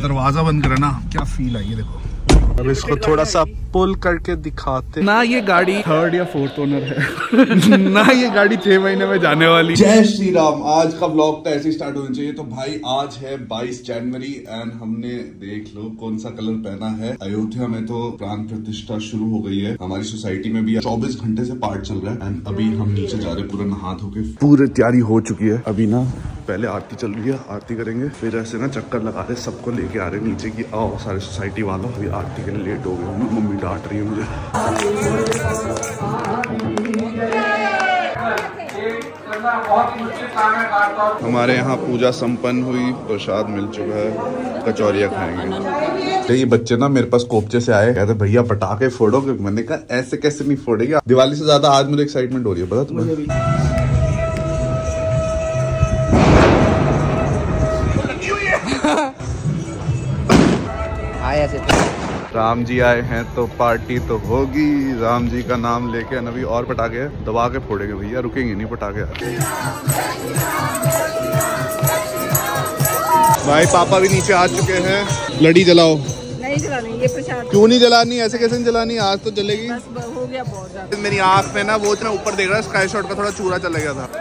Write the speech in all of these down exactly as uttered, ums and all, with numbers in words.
दरवाजा बंद करा ना, क्या फील आई है देखो। अब इसको थोड़ा सा पुल करके दिखाते ना। ये गाड़ी थर्ड या फोर्थ ओनर है ना, ये गाड़ी छह महीने में जाने वाली। जय श्री राम। आज का व्लॉग तो ऐसे स्टार्ट होना चाहिए। तो भाई आज है बाईस जनवरी एंड हमने देख लो कौन सा कलर पहना है। अयोध्या में तो प्राण प्रतिष्ठा शुरू हो गई है, हमारी सोसाइटी में भी चौबीस घंटे से पाठ चल रहा है। एंड अभी हम नीचे जा रहे हैं, पूरा नहा धो के पूरी तैयारी हो चुकी है। अभी ना पहले आरती चल रही है, आरती करेंगे, फिर ऐसे ना चक्कर लगा रहे, सबको लेके आ रहे नीचे की आओ सारे सोसाइटी वालों। अभी आरती के लिए लेट हो गए, मम्मी डांट रही है मुझे। हमारे यहाँ पूजा संपन्न हुई, प्रसाद मिल चुका है, कचौरियाँ खाएंगे। ये बच्चे ना मेरे पास कोपचे से आए, कहते भैया पटाखे फोड़ोगे। मैंने कहा ऐसे कैसे नहीं फोड़ेगा, दिवाली से ज्यादा आज मुझे एक्साइटमेंट हो रही है, पता तुम्हें। राम जी आए हैं तो पार्टी तो होगी। राम जी का नाम लेके अभी और पटाखे दबा के फोड़ेंगे भैया, रुकेंगे नहीं पटाखे। भाई पापा भी नीचे आ चुके हैं। लड़ी जलाओ। नहीं जलानी, ये प्रसाद। क्यों नहीं जलानी, ऐसे कैसे नहीं जलानी, आज तो जलेगी। बस हो गया बहुत ज्यादा। मेरी आँख में ना वो इतना ऊपर देख रहा है, स्काई शॉट का थोड़ा चूरा चला गया था।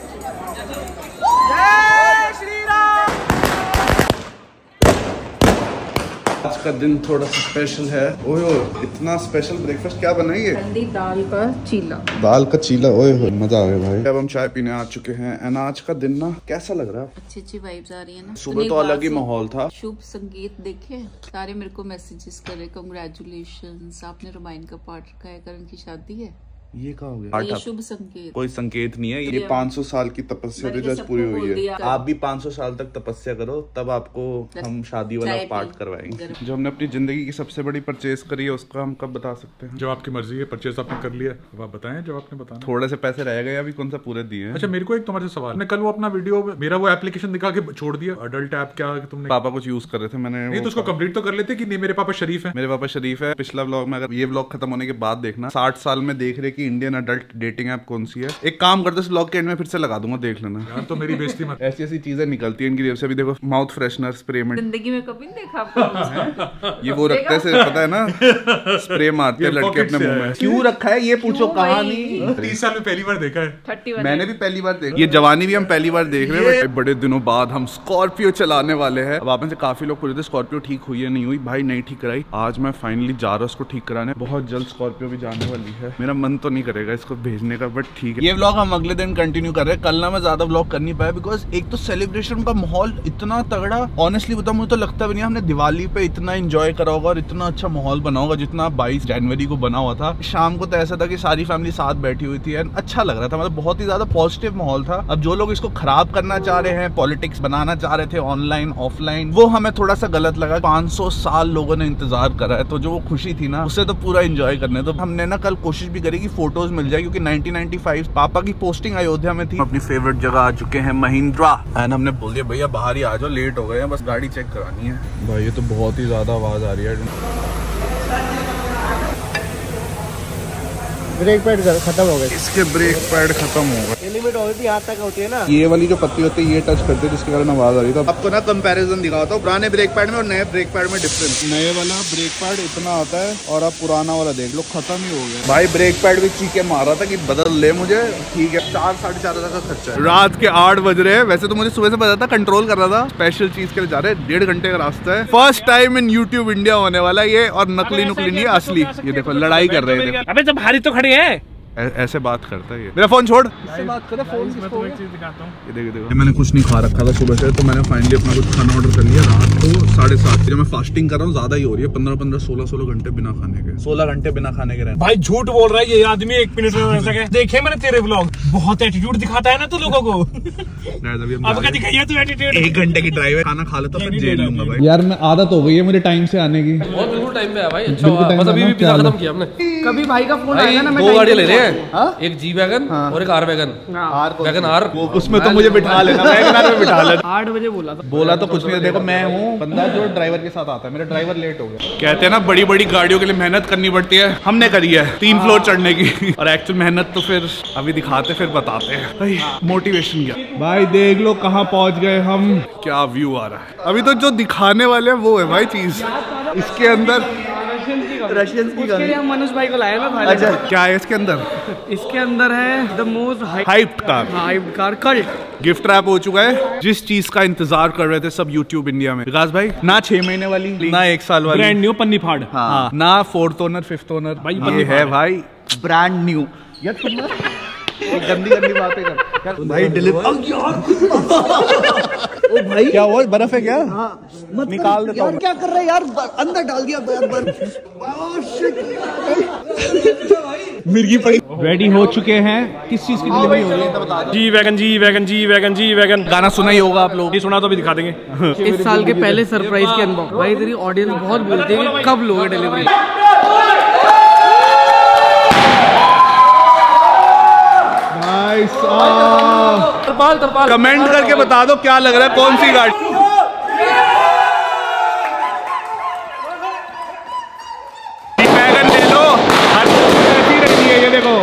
आज का दिन थोड़ा सा स्पेशल है। ओए इतना स्पेशल ब्रेकफास्ट क्या बनाइए? ठंडी दाल का चीला। दाल का चीला, ओए हो मजा आ गया भाई। अब हम चाय पीने आ चुके हैं एंड आज का दिन ना कैसा लग रहा है? अच्छी अच्छी वाइब्स आ रही है ना। सुबह तो अलग ही माहौल था। शुभ संगीत देखे, सारे मेरे को मैसेजेस कर रहे, कांग्रेचुलेशंस, आपने रामायण का पाठ रखा है, करण की शादी है। ये क्या हो गया? ये शुभ संकेत। कोई संकेत नहीं है, ये पाँच सौ साल की तपस्या भी जस्ट पूरी हुई है। आप भी पाँच सौ साल तक तपस्या करो, तब आपको हम शादी वाला पाठ करवाएंगे। जो हमने अपनी जिंदगी की सबसे बड़ी परचेज करी है उसका हम कब बता सकते हैं? जो आपकी मर्जी है, परचेज आपने कर लिया, अब आप बताएं जो आपने बताया। थोड़े से पैसे रह गए, अभी कौन सा पूरे दिए हैं? अच्छा मेरे को एक तुम्हारे से सवाल, कल वो अपना वीडियो मेरा वो एप्लीकेशन दिखा के छोड़ दिया, अडल्ट ऐप, क्या तुमने? पापा कुछ यूज कर रहे थे, मैंने नहीं तो उसको कंप्लीट तो कर लेते कि नहीं। मेरे पापा शरीफ है, मेरे पापा शरीफ है। पिछला व्लॉग में, अगर ये व्लॉग खत्म होने के बाद देखना, साठ साल में देख रहे कि इंडियन अडल्ट डेटिंग ऐप कौन सी है। एक काम करते इस व्लॉग के एंड में फिर से लगा दूंगा, देख लेना यार। तो मेरी बेइज्जती मत। ऐसी ऐसी चीजें निकलती है इनकी जेब से। अभी देखो माउथ फ्रेशनर, स्प्रे में जिंदगी में कभी नहीं देखा आपको। ये वो रखते से पता है ना, स्प्रे मारते हैं लड़के अपने मुंह में। क्यों रखा है ये पूछो, कहानी तीस साल में पहली बार देखा है। मैंने भी पहली बार देखा। ये जवानी भी हम पहली बार देख रहे हैं। बड़े दिनों बाद हम स्कॉर्पियो चलाने वाले हैं। अब आप में से काफी लोग पूछे थे स्कॉर्पियो ठीक हुई है, नहीं हुई। भाई नहीं ठीक कराई, आज मैं फाइनली जा रहा हूँ उसको ठीक कराने। बहुत जल्द स्कॉर्पियो भी जाने वाली है। मेरा मन तो नहीं करेगा इसको भेजने का, बट ठीक है। ये व्लॉग हम अगले दिन कंटिन्यू कर रहे हैं। कल ना मैं ज्यादा व्लॉग कर नहीं पाया, बिकॉज एक तो सेलिब्रेशन का माहौल इतना तगड़ा, ऑनेस्टली बताऊं मुझे तो लगता भी नहीं हमने दिवाली पे इतना एंजॉय करा होगा और इतना अच्छा माहौल बना होगा जितना बाईस जनवरी को बना हुआ था। शाम को तो ऐसा था कि सारी फैमिली साथ बैठी हुई थी एंड अच्छा लग रहा था, मतलब बहुत ही ज्यादा पॉजिटिव माहौल था। अब जो लोग इसको खराब करना चाह रहे हैं, पॉलिटिक्स बनाना चाह रहे थे ऑनलाइन ऑफलाइन, वो हमें थोड़ा सा गलत लगा। पाँच सौ साल लोगों ने इंतजार करा है, तो जो वो खुशी थी ना उससे तो पूरा एंजॉय करने। तो हमने ना कल कोशिश भी करी कि फोटोज मिल जाए, क्योंकि नाइनटीन नाइंटी फाइव पापा की पोस्टिंग अयोध्या में थी। अपनी फेवरेट जगह आ चुके हैं, महिंद्रा, एंड हमने बोल दिया भैया बाहर ही आ जाओ, लेट हो गए हैं, बस गाड़ी चेक करानी है। भाई ये तो बहुत ही ज्यादा आवाज आ रही है। ब्रेक पैड खत्म हो गए, इसके ब्रेक पैड खत्म हो गए। लिमिट होती है, यहाँ तक होती है ना। ये वाली जो पत्ती होती है ये टच करते हैं, जिसके कारण आवाज आ रही है। तो आपको ना कंपैरिजन दिखाता हूँ पुराने ब्रेक पैड में और नए ब्रेक पैड में डिफरेंस। नए वाला ब्रेक पैड इतना आता है और अब पुराना वाला देख लो खत्म ही हो गया। भाई ब्रेक पैड भी चीखे मार रहा था कि बदल ले मुझे, ठीक है। चार साढ़े चार हजार का खर्चा है। रात के आठ बज रहे हैं, वैसे तो मुझे सुबह से पता था, कंट्रोल कर रहा था। स्पेशल चीज के लिए जा रहे हैं, डेढ़ घंटे का रास्ता है। First time in YouTube India होने वाला है ये, और नकली नुकली नहीं असली। ये देखो लड़ाई कर रहे हैं। अबे जब भारी तो खड़े हैं, ऐसे बात करता है ये। मेरा फोन छोड़, ऐसे बात कर, फोन मैं तुम्हें एक चीज दिखाता हूँ। ये देखो देखो, मैंने कुछ नहीं खा रखा था सुबह से, तो मैंने फाइनली अपना कुछ खाना ऑर्डर कर लिया। रात को साढ़े सात जब मैं फास्टिंग कर रहा हूँ, ज्यादा ही हो रही है, पंद्रह पंद्रह सोलह सोलह घंटे बिना खाने के, सोलह घंटे बिना खाने के रहे। भाई झूठ बोल रहा है ये आदमी, एक मिनट में ऐसा क्या देखे मैंने तेरे व्लॉग, बहुत एटीट्यूड दिखाता है ना तू लोगों को। अब क्या दिखाइए तू एटीट्यूड? एक घंटे की ड्राइव है, खाना खा लेता हूँ, जेल लूंगा भाई। यार मैं आदत हो गई है मुझे टाइम से आने की। बहुत बिल्कुल टाइम पे है भाई। अच्छा बस अभी भी पिज़्ज़ा खत्म किया हमने। कभी भाई का फोन आएगा ना, मैं दो गाड़ी ले रहे हैं, है, एक जी वैगन और एक आर वैगन। वैगन आर उसमें तो मुझे बिठा लेना, वैगन में बिठा लेना। आठ बजे बोला था। बोला तो कुछ नहीं, देखो मैं हूँ बंदा जो ड्राइवर के साथ आता है, मेरा ड्राइवर लेट हो गया। कहते हैं ना बड़ी बड़ी गाड़ियों के लिए मेहनत करनी पड़ती है, हमने करी है तीन फ्लोर चढ़ने की। और एक्चुअल मेहनत तो फिर अभी दिखाते फिर बताते हैं। मोटिवेशन क्या भाई, देख लो कहाँ पहुँच गए हम, क्या व्यू आ रहा है। अभी तो जो दिखाने वाले हैं वो है भाई चीज, इसके अंदर रशियंस की उसके लिए हम मनोज भाई को लाए ना। अच्छा क्या है इसके अंदर? इसके अंदर है the most hyped car, hyped car cult. Gift wrap हो चुका है, जिस चीज का इंतजार कर रहे थे सब यूट्यूब इंडिया में। विकास भाई ना छह महीने वाली, ना एक साल वाली, ब्रांड न्यू पन्नी फाड़, हाँ, ना फोर्थ ओनर फिफ्थ ओनर, भाई ये है भाई ब्रांड न्यू। यार तुम ना गंदी गंदी बातें कर भाई। डिलीवर ओ भाई क्या हुआ, बर्फ है क्या? हाँ, मतलब निकाल देता हूं। क्या कर रहे हैं यार, अंदर डाल दिया बर्फ। मिर्गी पड़ी। रेडी हो चुके हैं, किस चीज की डिलीवरी हो रही है बता दो। G wagon G wagon G wagon G wagon गाना सुना ही होगा आप लोग, ये सुना तो अभी दिखा देंगे। इस साल के पहले सरप्राइज के अनबॉक्स। भाई तेरी ऑडियंस बहुत बोलती है कि कब लोगे डिलीवरी। तरपाल तरपाल कमेंट करके बता दो क्या लग रहा है, कौन सी गाड़ी। वैगन ले लो, हर ऐसी रहती है ये देखो।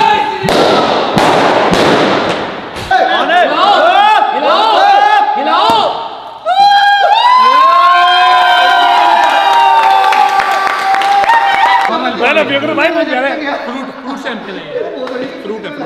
भाई फ्रूट फ्रूट सैंपल है, फ्रूट है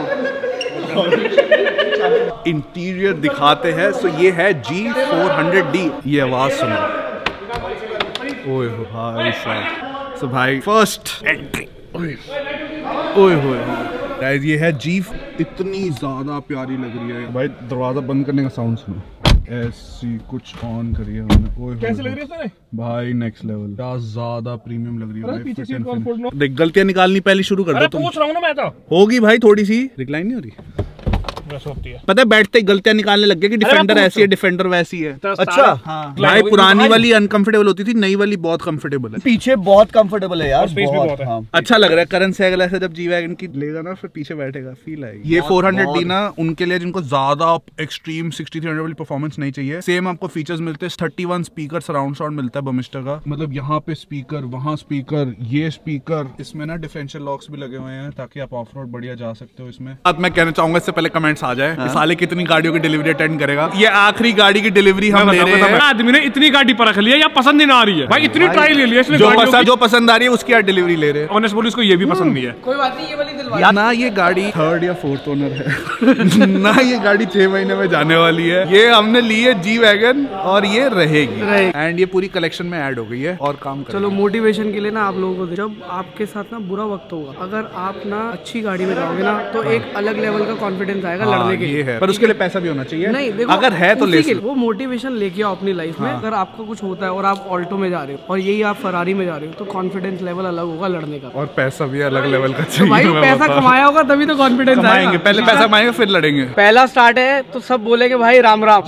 फ्रूट। इंटीरियर दिखाते हैं। सो ये है जी फोर हंड्रेड डी, ये आवाज सुनो। ओए हो भाई साहब, सो भाई फर्स्ट एंट्री। ओए होए गाइस, ये है जी, इतनी ज्यादा प्यारी लग रही है भाई। दरवाजा बंद करने का साउंड सुनो, ऐसी कुछ ऑन करी है हमने। ओए कैसे लग रही है भाई, नेक्स्ट लेवल, क्या ज्यादा प्रीमियम लग रही है भाई। पीछे सीट कौन फोड़ना? देख गलतियां निकालनी पहले शुरू कर दो तुम। पूछ रहा हूं ना मैं तो। होगी भाई थोड़ी सी, रिक्लाइन नहीं हो रही, पता है बैठते ही गलतियां निकालने लग गए कि डिफेंडर ऐसी है, डिफेंडर वैसी है। अच्छा हाँ। भाई पुरानी वाली अनकंफर्टेबल होती थी, नई वाली बहुत कंफर्टेबल है। पीछे बहुत कंफर्टेबल है यार, बहुत हाँ। अच्छा लग रहा है। करण सहगल ऐसे जब जी वैगन की लेगा ना फिर पीछे बैठेगा, फील आएगी। ये फोर हंड्रेड डी ना उनके लिए जिनको ज्यादा एक्सट्रीम सिक्सटी थ्री हंड्रेड वाली परफॉर्मेंस नहीं चाहिए। सेम आपको फीचर्स मिलते हैं। Thirty one speaker surround sound मिलता है बमिस्टर का, मतलब यहाँ पे स्पीकर, वहाँ स्पीकर, ये स्पीकर। इसमें ना डिफरेंशियल लॉक्स भी लगे हुए हैं ताकि आप ऑफ रोड बढ़िया जा सकते हो इसमें। अब मैं कहना चाहूंगा इससे पहले कमेंट्स आ जाए, साले कितनी गाड़ियों की डिलीवरी अटेंड करेगा। ये आखिरी गाड़ी की डिलीवरी हम ले रहे हैं। आदमी ने इतनी गाड़ी परख लिया या पसंद नहीं आ रही है भाई, इतनी ट्राई ले लिया इसने। जो पसंद जो पसंद आ रही है उसकी आज डिलीवरी ले रहे हैं। ऑनेस्ट बोली इसको ये भी पसंद नहीं है। कोई बात नहीं, ये वाली दिलवा ना। ये गाड़ी थर्ड या फोर्थ ओनर है ना, ये गाड़ी छह महीने में जाने वाली है। ये हमने ली है जी वैगन और ये रहेगी एंड ये पूरी कलेक्शन में ऐड हो गई है और काम चलो मोटिवेशन के लिए ना आप लोगों को, जब आपके साथ ना बुरा वक्त होगा, अगर आप ना अच्छी गाड़ी में जाओगे ना तो एक अलग लेवल का कॉन्फिडेंस आएगा लड़ने के लिए। पर उसके लिए पैसा भी होना चाहिए। नहीं देखो, अगर है तो ले वो मोटिवेशन लेके आओ अपनी लाइफ में। अगर आपको कुछ होता है और आप ऑल्टो में जा रहे हो और यही आप फरारी में जा रहे हो तो कॉन्फिडेंस लेवल अलग होगा लड़ने का, और पैसा भी अलग लेवल का तो चाहिए। भाई पैसा कमाया होगा तभी तो कॉन्फिडेंस आएगा। पहले पैसा कमाएंगे फिर लड़ेंगे। पहला स्टार्ट है तो सब बोलेंगे भाई राम राम।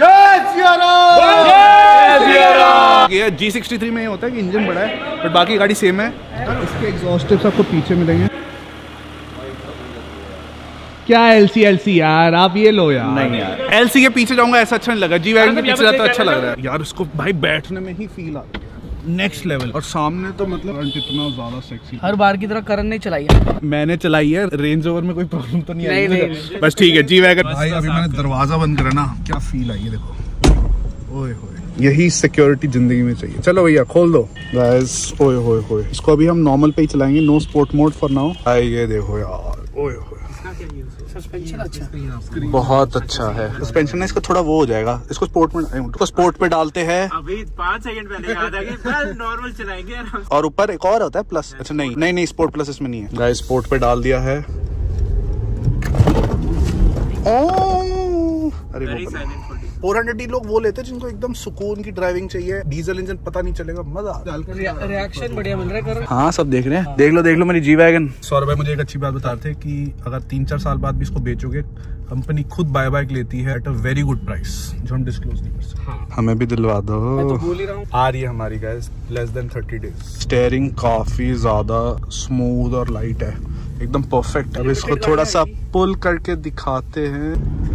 ये जी सिक्सटी थ्री में ये होता है कि इंजन बड़ा है बट बाकी गाड़ी सेम है। इसके एग्जॉस्ट टिप्स आपको पीछे मिलेंगे। क्या एलसी एलसी यार, आप ये लो यार। नहीं यार, एलसी के पीछे जाऊंगा ऐसा अच्छा नहीं लगा, जी वैगन के पीछे जाता अच्छा लग रहा है यार। उसको भाई बैठने में ही फील आती है नेक्स्ट लेवल। और सामने तो मतलब इतना ज्यादा सेक्सी। हर बार की तरह करण नहीं चलाई है, मैंने चलाई है। रेंज ओवर में कोई प्रॉब्लम तो नहीं आई? नहीं, नहीं। बस ठीक है जी वैगन। भाई अभी मैंने दरवाजा बंद करा ना, क्या फील आई है देखो। ओए होए, यही सिक्योरिटी जिंदगी में चाहिए। चलो भैया खोल दो गाइस। ओए होए होए, इसको अभी हम नॉर्मल पे ही चलाएंगे, no sport mode for now. भाई ये देखो यार, ओए होए सस्पेंशन अच्छा, बहुत अच्छा है सस्पेंशन है। इसका थोड़ा वो हो जाएगा, इसको स्पोर्ट में इसको स्पोर्ट पे डालते हैं। अभी पाँच सेकंड पहले याद आ गया, नॉर्मल चलाएंगे। और ऊपर एक और होता है प्लस। अच्छा नहीं नहीं नहीं स्पोर्ट प्लस इसमें नहीं है गाइस। स्पोर्ट पे डाल दिया है। अरे फोर हंड्रेड डी लोग वो लेते हैं जिनको एकदम सुकून की ड्राइविंग चाहिए, डीजल इंजन पता नहीं चलेगा, मजा। रिएक्शन बढ़िया मिल रहा है। हाँ सब देख रहे हैं, देख लो देख लो मेरी जी वैगन। सौरभ भाई मुझे एक अच्छी बात बता रहे थे कि अगर तीन चार साल बाद भी इसको बेचोगे, कंपनी खुद बाय बाइक लेती है at a very good price, जो हम डिस्क्लोज नहीं कर सकते। हाँ। हमें भी दिलवा दो। मैं तो बोल ही रहा हूँ। आ रही है हमारी guys less than thirty days. Steering काफी ज्यादा स्मूथ और लाइट है, एकदम परफेक्ट। अब इसको थोड़ा सा पुल करके दिखाते हैं।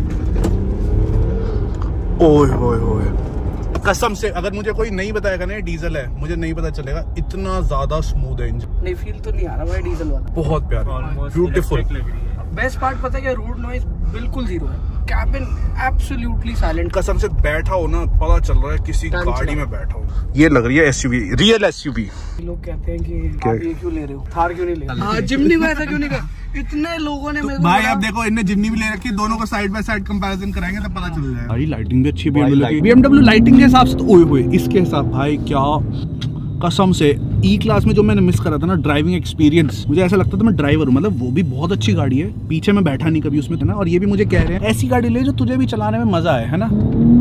ओए ओए ओए, कसम से अगर मुझे कोई नहीं बताएगा ना डीजल है, मुझे नहीं पता चलेगा। इतना ज्यादा स्मूथ है इंजन। नहीं फील तो नहीं आ रहा भाई डीजल वाला। बहुत प्यारा, ब्यूटीफुल। बेस्ट पार्ट पता है क्या, रोड नॉइज बिल्कुल जीरो है। Cabin absolutely silent. कसम से बैठा हो ना पता चल रहा है किसी गाड़ी में बैठा हो। ये लग रही है एसयूवी, रियल एसयूवी। लोग कहते हैं कि आप ये क्यों ले रहे हो, थार क्यों नहीं ले रहे हो, जिमनी में ऐसा क्यों नहीं कर। इतने लोगों ने तो भाई अब देखो इनने जिमनी भी ले रखी है, दोनों को साइड बाय साइड कंपैरिजन कराएंगे तब पता चल जाएगा। भाई लाइटिंग भी अच्छी है, बीएमडब्ल्यू लाइटिंग के हिसाब से तो ओए होए इसके हिसाब भाई क्या कसम से। ई क्लास में जो मैंने मिस करा था ना ड्राइविंग एक्सपीरियंस, मुझे ऐसा लगता था मैं ड्राइवर हूँ। मतलब वो भी बहुत अच्छी गाड़ी है, पीछे मैं बैठा नहीं कभी उसमें था ना। और ये भी मुझे कह रहे हैं ऐसी गाड़ी ले जो तुझे भी चलाने में मजा आए, है ना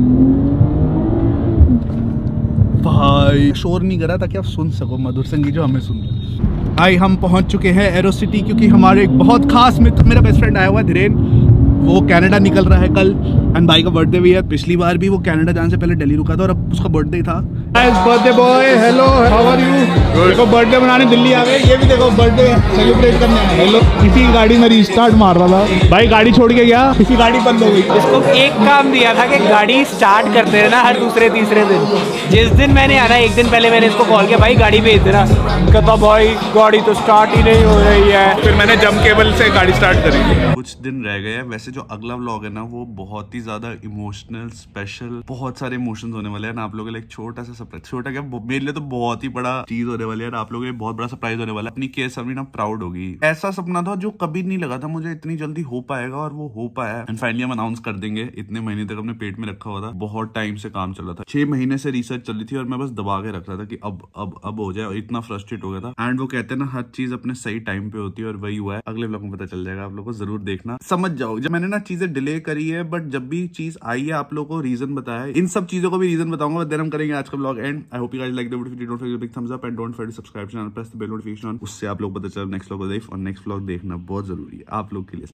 भाई। शोर नहीं करा ताकि आप सुन सको मधुर संगीत जो हमें सुन रहे। भाई हम पहुंच चुके हैं एरो सिटी, क्योंकि हमारे एक बहुत खास मित्र, मेरा बेस्ट फ्रेंड आया हुआ है धीरेन, वो कनाडा निकल रहा है कल। एंड भाई का बर्थडे भी है। पिछली बार भी वो कनाडा जाने से पहले दिल्ली रुका था और अब उसका बर्थडे था। Birthday boy, hello how are you. देखो बर्थडे मनाने दिल्ली आ गए, ये भी देखो बर्थडे सेलिब्रेट करने आए। हेलो, किसी गाड़ी में रिस्टार्ट मार रहा था भाई, गाड़ी छोड़ के गया, किसी गाड़ी बंद हो गई। इसको एक काम दिया था कि गाड़ी स्टार्ट करते रहना हर दूसरे तीसरे दिन। जिस दिन मैंने आना एक दिन पहले मैंने इसको कॉल किया, भाई गाड़ी भेज देना। कहता भाई गाड़ी तो स्टार्ट ही नहीं हो रही है। फिर मैंने जम केबल से गाड़ी स्टार्ट करी। कुछ दिन रह गए हैं। वैसे जो अगला व्लॉग है ना वो बहुत ही ज्यादा इमोशनल, स्पेशल, बहुत सारे इमोशंस होने वाले हैं ना। आप लोगों के लिए एक छोटा सा सरप्राइज, छोटा क्या मेरे लिए तो बहुत ही बड़ा चीज होने वाली है। आप लोगों के लिए बहुत बड़ा सरप्राइज होने वाला है। अपनी केस अभी ना प्राउड होगी। ऐसा सपना था जो कभी नहीं लगा था मुझे इतनी जल्दी हो पाएगा, और वो हो पाया। एंड फाइनली हम अनाउंस कर देंगे। इतने महीने तक अपने पेट में रखा हुआ था, बहुत टाइम से काम चल रहा था, छह महीने से रिसर्च चल रही थी और मैं बस दबा के रख रहा था कि अब अब अब हो जाए। और इतना फ्रस्ट्रेट हो गया था। एंड वो कहते हैं ना हर चीज अपने सही टाइम पे होती है, और वही हुआ है। अगले व्लॉग में पता चल जाएगा, आप लोगों को जरूर देखना। समझ जाओ जब मैंने ना चीजें डिले करी है, बट जब भी चीज आई है आप लोगों को रीजन बताया है। इन सब चीजों को भी रीजन बताऊंगा, देन हम करेंगे आज का vlog end. I hope you guys like the video, don't forget big thumbs up and don't forget to subscribe channel, press the bell notification on. उससे आप लोग पता चल नेक्स्ट व्लॉग को देख और नेक्स्ट व्लॉग देखना बहुत जरूरी है आप लोग के लिए।